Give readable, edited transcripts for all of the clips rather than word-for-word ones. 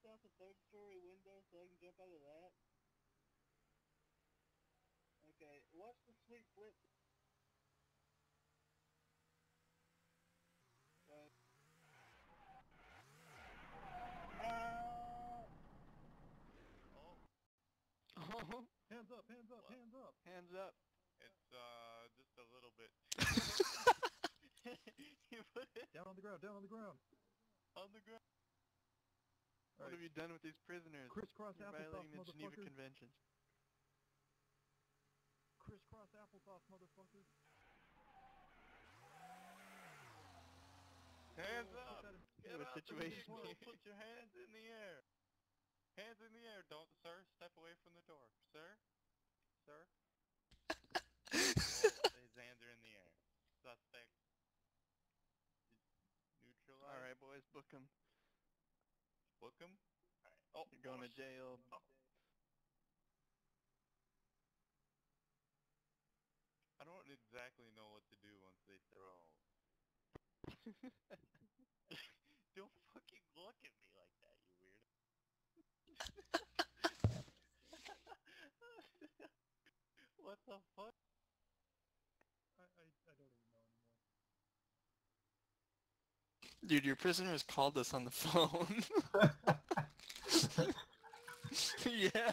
out the third story window so I can jump out of that? Okay, watch the sweet flip. Oh, Hands up, hands up, What? hands up. hands up. It's just a little bit You put it Down on the ground, down on the ground. on the ground. What have you done with these prisoners? Crisscross You're applesauce, violating the Geneva motherfucker. Conventions. Crisscross applesauce, motherfucker. Hands Put up! that in- You Get have a up, situation people! here. Put your hands in the air! Hands in the air! Don't, sir, step away from the door. Sir? Sir? Oh, his hands are in the air. Suspect neutralized. Alright, boys, book him. Book him? Alright. Oh, You're going to jail. I don't exactly know what to do once they throw. Don't fucking look at me like that, you weirdo. What the fuck? I don't even know anymore. Dude, your prisoners called us on the phone. Yeah.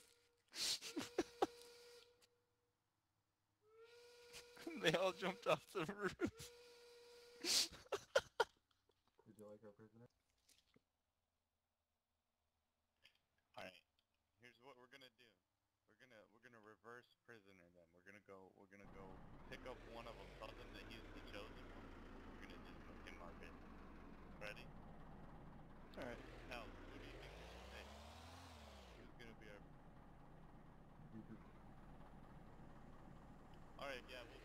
They all jumped off the roof. Did you like our prisoner? Alright. Here's what we're gonna do. We're gonna reverse prisoner them. We're gonna go pick up one of them, tell them that he's the chosen one. We're gonna just book him our business. Ready? Alright. Hell, who do you think we should take? Who's gonna be our... Alright, yeah, we'll